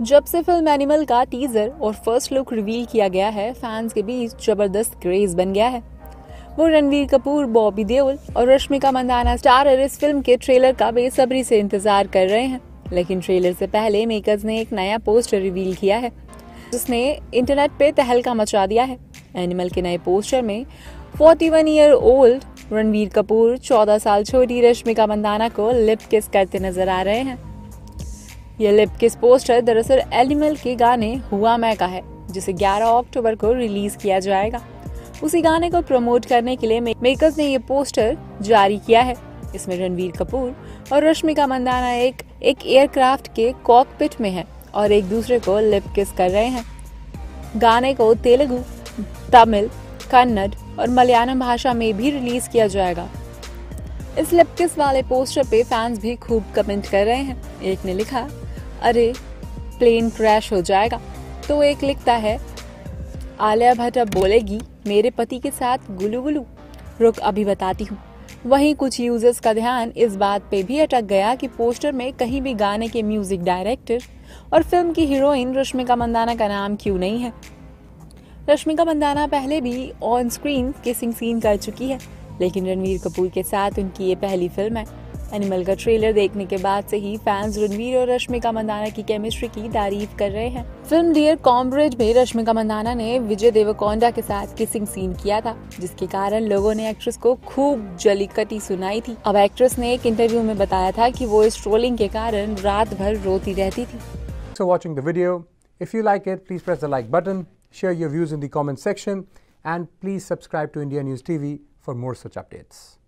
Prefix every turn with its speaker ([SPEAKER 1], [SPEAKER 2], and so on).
[SPEAKER 1] जब से फिल्म एनिमल का टीजर और फर्स्ट लुक रिवील किया गया है, फैंस के बीच जबरदस्त क्रेज बन गया है। वो रणवीर कपूर, बॉबी देओल और रश्मिका मंदाना स्टारर इस फिल्म के ट्रेलर का बेसब्री से इंतजार कर रहे हैं। लेकिन ट्रेलर से पहले मेकर्स ने एक नया पोस्टर रिवील किया है, जिसने इंटरनेट पे तहलका मचा दिया है। एनिमल के नए पोस्टर में 41 ईयर ओल्ड रणवीर कपूर 14 साल छोटी रश्मिका मंदाना को लिप किस करते नजर आ रहे हैं। यह लिप किस पोस्टर दरअसल एनिमल के गाने हुआ मैं का है, जिसे 11 अक्टूबर को रिलीज किया जाएगा। उसी गाने को प्रमोट करने के लिए मेकर्स ने ये पोस्टर जारी किया है। इसमें रणवीर कपूर और रश्मिका मंदाना एक एयरक्राफ्ट के कॉकपिट में है और एक दूसरे को लिप किस कर रहे हैं। गाने को तेलुगु, तमिल, कन्नड़ और मलयालम भाषा में भी रिलीज किया जाएगा। इस लिप किस वाले पोस्टर पे फैंस भी खूब कमेंट कर रहे हैं। एक ने लिखा, अरे प्लेन क्रैश हो जाएगा, तो एक लिखता है, आलिया भट्ट अब बोलेगी मेरे पति के साथ गुलू गुलू, रुक अभी बताती हूँ। वहीं कुछ यूजर्स का ध्यान इस बात पे भी अटक गया कि पोस्टर में कहीं भी गाने के म्यूजिक डायरेक्टर और फिल्म की हीरोइन रश्मिका मंदाना का नाम क्यों नहीं है। रश्मिका मंदाना पहले भी ऑन स्क्रीन किसिंग सीन कर चुकी है, लेकिन रणवीर कपूर के साथ उनकी ये पहली फिल्म है। एनिमल का ट्रेलर देखने के बाद से ही फैंस रणवीर और रश्मिका मंदाना की केमिस्ट्री की तारीफ कर रहे हैं। फिल्म डियर कॉम्रेड में रश्मिका मंदाना ने विजय देवरकोंडा के साथ किसिंग सीन किया था, जिसके कारण लोगों ने एक्ट्रेस को खूब जली कटी सुनाई थी। अब एक्ट्रेस ने एक इंटरव्यू में बताया था कि वो इस ट्रोलिंग के कारण रात भर रोती रहती थी।
[SPEAKER 2] So watching the video. If you like it, please press the like button, share your views in the comment section, and please subscribe to India News TV for more such updates.